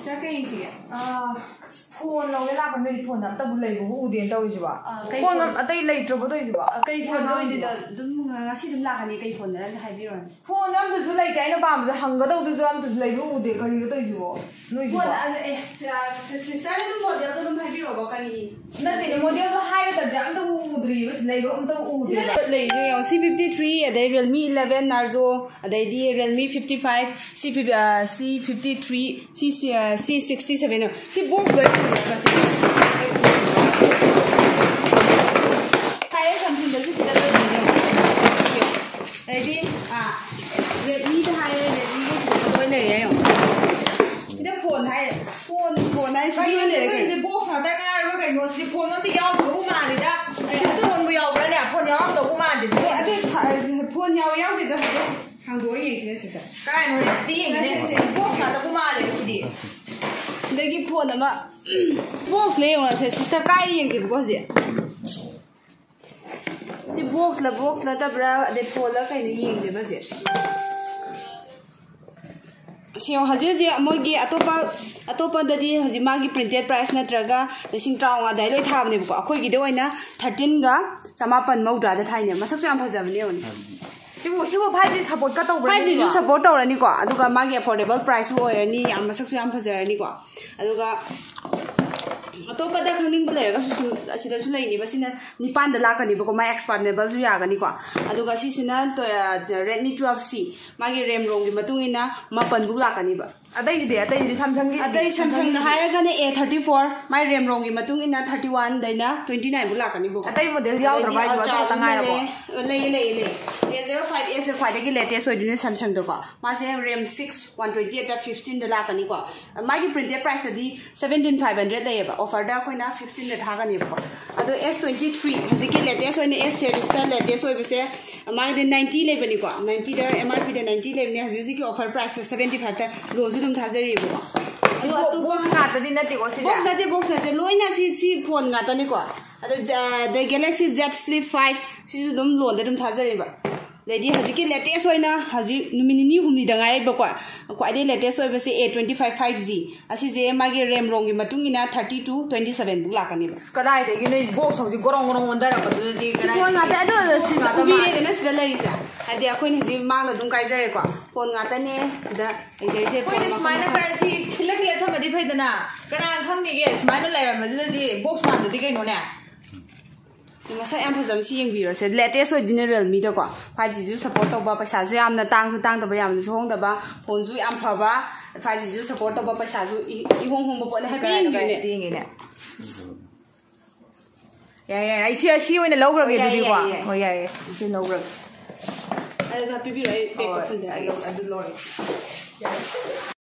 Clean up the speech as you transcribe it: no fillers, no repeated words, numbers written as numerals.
Sister kay sige. Phone lo la kan ni phone ta bu lei bu u den taw ri ba. Phone atai lei tro bo doi ba. Kay phone doi da dum ngasi dum la kan ni kay phone da hai bi ron. Phone am du su lei kai na ba mu hang ga dau du am du lei bu u de ka ri doi bo. Noi ba. Phone sister dum model da dum hai bi ro ba kan ni. Na de model do hai ga da am da u dri ba lei ba am da u de. Lei ri C53 adai Realme 11 Narzo adai di Realme 55 C53 C67 si board ba kaya something da su sida da ni adai Realme da hai Realme ko doi ne yayo ida phone hai si ne ni box na da nga ro kai no si phone no ti yaw bu ma ni da phone bu yaw ba ne phone yaw da bu ma ni adai phone yaw de da hang do yi se se kai no ti yin ne box na da bu ma le si di dagi phone ama box le yong se sister kai yeng ji ko je si box la da bra de phone la kai ni yeng de ba je Siyo haji je mogi atopa dadi haji magi printed price natraga lising traunga dai loi thabne ko akhoi gi de oina 13 ga chamapan maudra da thaine masak jam phajabne oni sibu 5G support ka taw 5G ju support tawrani ko aduga magi affordable price oirani am masak jam phajarani ko aduga atopa da khangning ba lerga su asida su leini basina nipan da lakani ba ko mai expandable su yagani ko aduga si sina to Redmi 12C magi RAM ROM gi matungina mapan bu lakani ba adai di Samsung na haraga ne A34 mai RAM ROM gi matungina 31 daina 29 bu lakani bu adai model yaw dra bai ba ta ngai ba le A05S khwai latest oidune Samsung do ko ma se RAM 6 128 da 15 da lakani ko magi printed price di 17500 le ba offer da koina 15 da thagani ba ado S23 haziki latest oine S series da latest oi bise magi de 90 le bani ko 90 da MRP da 90 le ne haziki offer price da 75 da lo ju dum thajari ba box nga ta di na ti ko si box na te loina si phone nga ta ni ko ado the Galaxy Z Flip 5 si ju dum lo da dum thajari ba lady haziki latest oina haji numini humni da ngai ba ko ade latest oi base A25 5G asi je magi RAM ROM gi matungina 32 27 bu lakani ba kadai de gi nei box hoji gorong ondara ba di kadai phone ngata ado si ubi de na sida lai sa ade akoi ne ji mang la dum kai jare ko phone ngata ne sida ai je phone smile currency khilak le thamadi phaidana kana khangni ge smile lai ram di box man di kai no ne masa am phajam si yeng biro se latest oi din Realme da ko 5G ju support to ba paisa ju am na tang da ba yam ju hong da ba phone ju am pha ba 5G ju support to ba paisa ju I hong ba po le ha bi ngi ne ya ai si oi na low ge di ko ho ya si low ro ai ba pi biro ai pe ko sen ja ai adu lori